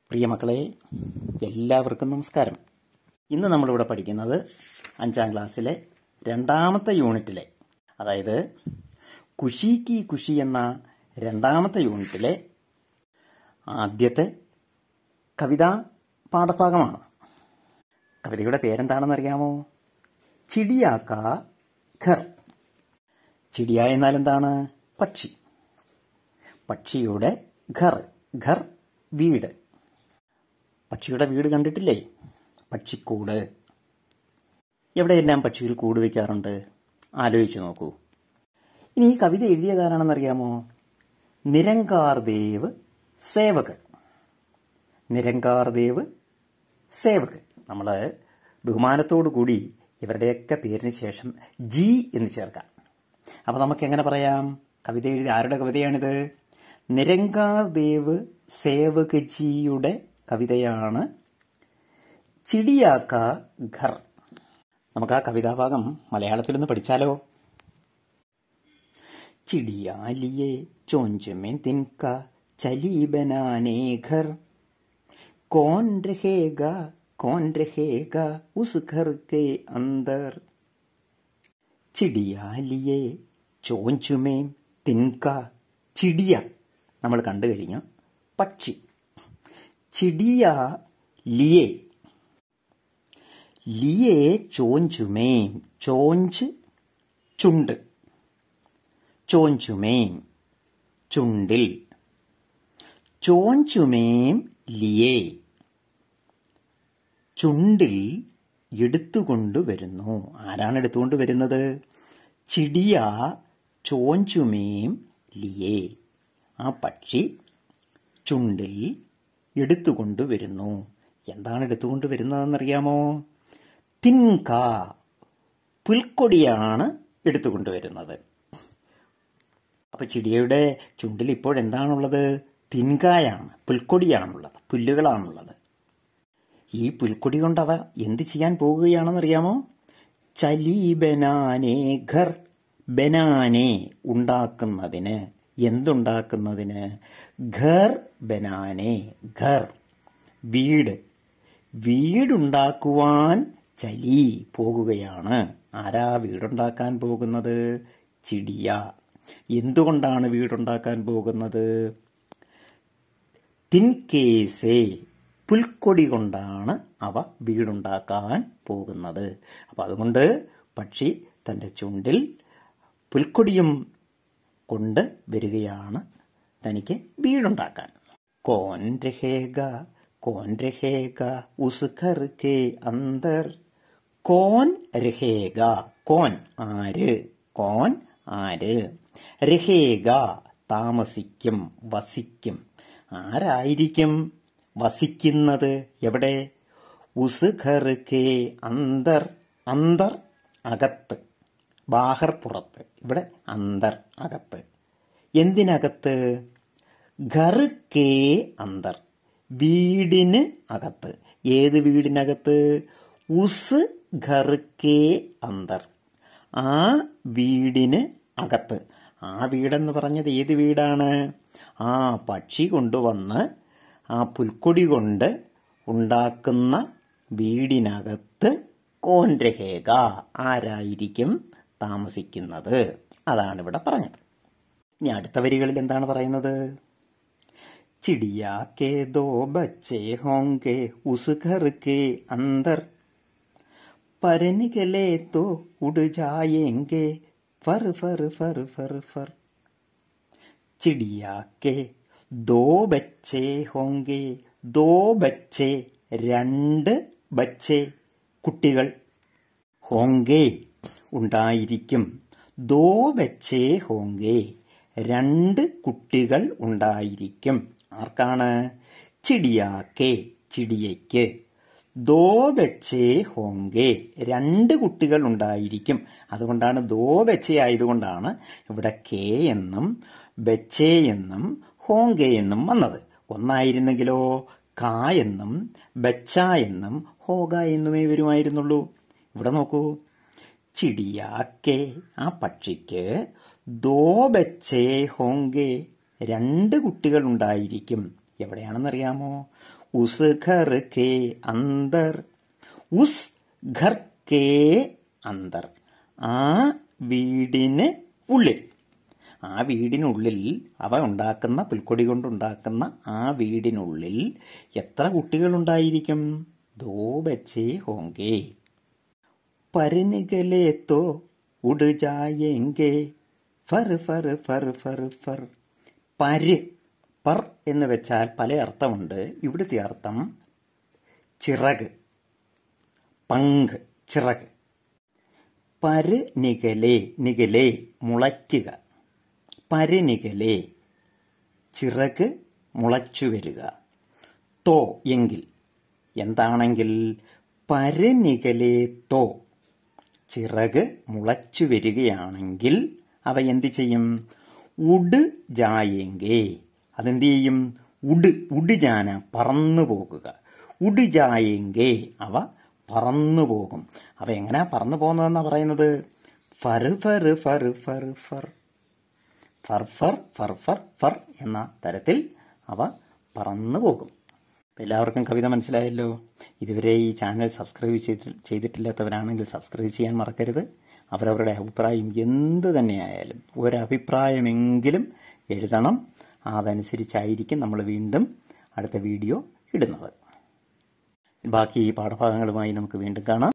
പ്രിയ മക്കളെ, എല്ലാവർക്കും നമസ്കാരം. ഇന്ന് നമ്മളിവിടെ പഠിക്കുന്നത് 5ാം ക്ലാസ്സിലെ 2ാമത്തെ യൂണിറ്റിലെ, അതായത് ഖുഷി കി ഖുഷി എന്ന 2ാമത്തെ യൂണിറ്റിലെ ആദ്യത്തെ കവിതാ പാഠഭാഗമാണ്. കവിതയുടെ പേരെന്താണെന്നറിയാമോ? ചിടിയാ കാ ഘർ. ചിടിയ എന്നാൽ എന്താണ്? പക്ഷി. പക്ഷിയുടെ ഘർ. ഘർ വീട്. പക്ഷിയുടെ വീട് കണ്ടിട്ടില്ലേ? പക്ഷിക്കൂട്. എവിടെയെല്ലാം പക്ഷികൾ കൂട് വയ്ക്കാറുണ്ട്? ആലോചിച്ചു നോക്കൂ. ഇനി ഈ കവിത എഴുതിയതാരാണെന്നറിയാമോ? നിരങ്കാർ ദേവ് സേവക്. നിരങ്കാർ ദേവ് സേവക്. നമ്മൾ ബഹുമാനത്തോടു കൂടി ഇവരുടെയൊക്കെ പേരിന് ശേഷം ജി എന്ന് ചേർക്കാം. അപ്പോൾ നമുക്ക് എങ്ങനെ പറയാം? കവിത എഴുതി ആരുടെ കവിതയാണിത്? നിരങ്കാർ ദേവ് സേവക് ജിയുടെ കവിതയാണ് ചിടിയാ കാ ഘർ. നമുക്ക് ആ കവിതാഭാഗം മലയാളത്തിലൊന്ന് പഠിച്ചാലോ? ചിടിയാ ലിയേ ചോഞ്ച് में तिनका चली बनाने घर कौन रहेगा उस घर के अंदर. ചിടിയാ ലിയേ ചോഞ്ച് में तिनका. ചിടിയ നമ്മൾ കണ്ടു കഴിഞ്ഞു, പക്ഷി. ചിടിയ ലിയേ. ലിയേ ചോഞ്ചുമേം. ചോഞ്ച് ചുണ്ട്. ചോഞ്ചുമേം ചുണ്ടിൽ. ചോഞ്ചുമേം ലിയേ ചുണ്ടിൽ എടുത്തുകൊണ്ടുവരുന്നു. ആരാണ് എടുത്തുകൊണ്ടുവരുന്നത്? ചിടിയ ചോഞ്ചുമേം ലിയേ. ആ പക്ഷി ചുണ്ടിൽ എടുത്തുകൊണ്ടുവരുന്നു. എന്താണ് എടുത്തുകൊണ്ടുവരുന്നതെന്നറിയാമോ? തിൻക. പുൽക്കൊടിയാണ് എടുത്തുകൊണ്ടുവരുന്നത്. അപ്പൊ ചിടിയയുടെ ചുണ്ടിൽ ഇപ്പോഴെന്താണുള്ളത്? തിൻകായാണ്, പുൽക്കൊടിയാണുള്ളത്, പുല്ലുകളാണുള്ളത്. ഈ പുൽക്കൊടി കൊണ്ട് അവ എന്ത് ചെയ്യാൻ പോകുകയാണെന്നറിയാമോ? ചലി ബനാനേ ഘർ. ബനാനെ ഉണ്ടാക്കുന്നതിന്. എന്തുണ്ടാക്കുന്നതിന്? ഘർ ബനാനെ. ഘർ വീട്. വീടുണ്ടാക്കുവാൻ ചലി പോകുകയാണ്. ആരാ വീടുണ്ടാക്കാൻ പോകുന്നത്? ചിടിയ. എന്തുകൊണ്ടാണ് വീടുണ്ടാക്കാൻ പോകുന്നത്? തിൻകേസേ. പുൽക്കൊടി കൊണ്ടാണ് അവ വീടുണ്ടാക്കാൻ പോകുന്നത്. അപ്പൊ അതുകൊണ്ട് പക്ഷി തന്റെ ചുണ്ടിൽ പുൽക്കൊടിയും കൊണ്ട് വരികയാണ് തനിക്ക് വീടുണ്ടാക്കാൻ. കോൻ രഹേഗ ഉസ് ഘർ കെ അന്തർ. കോൻ രഹേഗ. കോൻ ആര്? കോൻ ആര്? രഹേഗ താമസിക്കും, വസിക്കും. ആരായിരിക്കും വസിക്കുന്നത്? എവിടെ? ഉസ് ഘർ കെ അന്തർ. അന്തർ അകത്ത്, ബാഹർ പുറത്ത്. ഇവിടെ അന്തർ അകത്ത്. എന്തിനകത്ത്? ഘർ കേ അന്തർ വീടിന് അകത്ത്. ഏത് വീടിനകത്ത്? ഉസ് ഘർ കേ അന്തർ ആ വീടിന് അകത്ത്. ആ വീടെന്ന് പറഞ്ഞത് ഏത് വീടാണ്? ആ പക്ഷി കൊണ്ടുവന്ന് ആ പുൽക്കൊടി കൊണ്ട് ഉണ്ടാക്കുന്ന വീടിനകത്ത് കോൻ രഹേഗ ആരായിരിക്കും താമസിക്കുന്നത്? അതാണ് ഇവിടെ പറഞ്ഞത്. ഇനി അടുത്ത വരികളിൽ എന്താണ് പറയുന്നത്? ചിടിയാ കെ ദോ ബച്ചേ ഹോംഗെ ഉസ് ഘർ കെ അന്തർ पर निकले तो उड़ जाएंगे फर फर फर फर फर. चिड़िया के दो बच्चे होंगे. दो बच्चे രണ്ട് ബച്ചേ കുട്ടികൾ. ഹോങ്കേ ഉണ്ടായിരിക്കും. ദോ ബച്ചേ ഹോങ്കേ രണ്ട് കുട്ടികൾ ഉണ്ടായിരിക്കും. ആർക്കാണ്? ചിടിയാക്കേ ചിടിയയ്ക്ക്. ദോ ബച്ചേ ഹോങ്കേ രണ്ട് കുട്ടികൾ ഉണ്ടായിരിക്കും. അതുകൊണ്ടാണ് ദോ ബച്ചേ ആയതുകൊണ്ടാണ് ഇവിടെ കെ എന്നും ബച്ചേ എന്നും ഹോങ്കേ എന്നും വന്നത്. ഒന്നായിരുന്നെങ്കിലോ കാ എന്നും ബച്ച എന്നും ഹോഗ എന്നുമേ വരുമായിരുന്നുള്ളൂ. ഇവിടെ നോക്കൂ. ചിടിയാക്കേ ആ പക്ഷിക്ക് ദോ ബച്ചേ ഹോങ്കേ രണ്ട് കുട്ടികൾ ഉണ്ടായിരിക്കും. എവിടെയാണെന്നറിയാമോ? ഉസ് ഘർ കെ അന്തർ. ഉസ് ഘർ കെ അന്തർ, ആ വീടിന് ഉള്ളിൽ. ആ വീടിനുള്ളിൽ, അവ ഉണ്ടാക്കുന്ന പുൽക്കൊടി കൊണ്ടുണ്ടാക്കുന്ന ആ വീടിനുള്ളിൽ എത്ര കുട്ടികളുണ്ടായിരിക്കും? ദോ ബച്ചേ ഹോങ്കേ. പരിനികലേ തോ ഉഡ് ജായേംഗേ. ഫർ ഫർ ഫർ ഫർ ഫർ. പര്, പർ എന്ന് വെച്ചാൽ പല അർത്ഥമുണ്ട്. ഇവിടുത്തെ അർത്ഥം ചിറക്, പങ്ക്, ചിറക്. പര് നികലേ, നികലേ മുളയ്ക്കുക. പര് നികലേ ചിറക് മുളച്ചു വരിക. തോ എങ്കിൽ, എന്താണെങ്കിൽ. പര് നികലേ തോ ചിറക് മുളച്ചു വരികയാണെങ്കിൽ അവ എന്ത് ചെയ്യും? ഉഡ് ജായേങ്കേ, അതെന്ത് ചെയ്യും? ഉഡ് ജാന, പറന്നു പോകുക. ഉഡ് ജായേങ്കേ, അവ പറന്നു പോകും. അവ എങ്ങനെയാ പറന്നു പോകുന്നതെന്നാ പറയുന്നത്? ഫർ ഫർ ഫർ ഫർ ഫർ ഫർ ഫർ ഫർ ഫർ ഫർ എന്ന തരത്തിൽ അവ പറന്നു പോകും. എല്ലാവർക്കും കവിത മനസ്സിലായല്ലോ. ഇതുവരെ ഈ ചാനൽ സബ്സ്ക്രൈബ് ചെയ്തിട്ടില്ലാത്തവരാണെങ്കിൽ സബ്സ്ക്രൈബ് ചെയ്യാൻ മറക്കരുത്. അവരവരുടെ അഭിപ്രായം എന്ത് തന്നെയായാലും ഒരഭിപ്രായമെങ്കിലും എഴുതണം. അതനുസരിച്ചായിരിക്കും നമ്മൾ വീണ്ടും അടുത്ത വീഡിയോ ഇടുന്നത്. ബാക്കി ഈ പാഠഭാഗങ്ങളുമായി നമുക്ക് വീണ്ടും കാണാം.